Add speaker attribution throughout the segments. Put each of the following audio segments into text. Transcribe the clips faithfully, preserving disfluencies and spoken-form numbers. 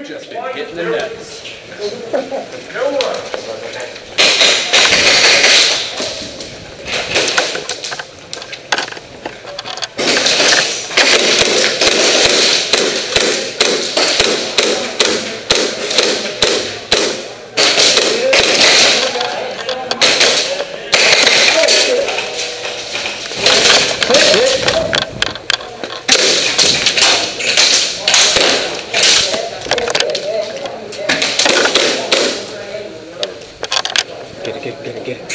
Speaker 1: just been hitting the nets.
Speaker 2: No one.
Speaker 3: Get it, get it, get it, get it.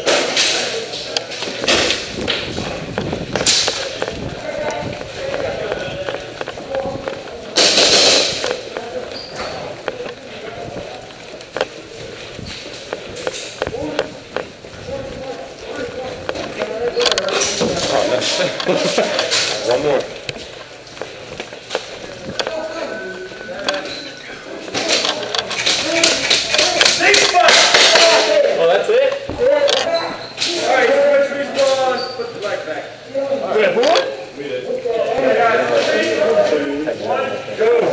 Speaker 1: Oh, that's one more.
Speaker 2: Oh, that's it? All right, switch respawn. Put the light back. All right, who? We did. Go.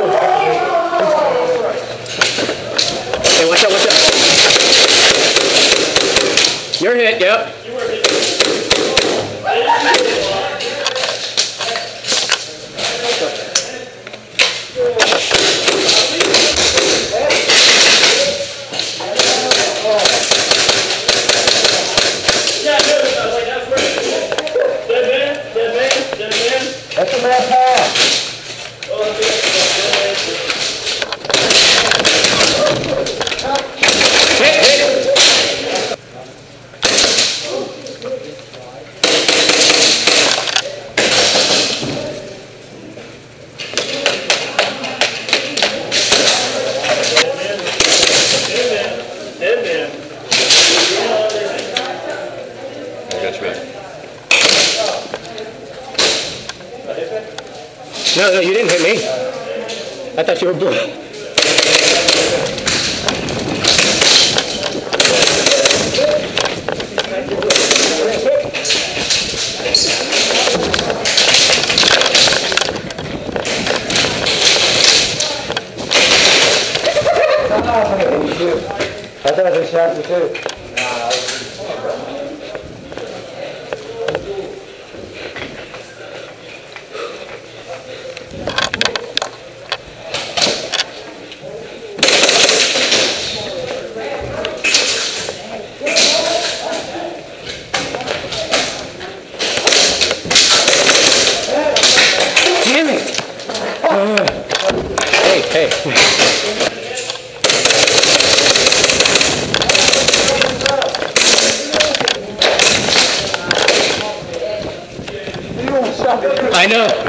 Speaker 3: Hey, watch out, watch out. You're hit, yep.
Speaker 2: You were hit.
Speaker 4: That's a mad pass.
Speaker 3: Hit, hit.
Speaker 1: I got you, man.
Speaker 3: No, no, you didn't hit me. I thought you were blue.
Speaker 4: I thought they shot you too.
Speaker 3: Damn it! Uh, hey, hey. I know.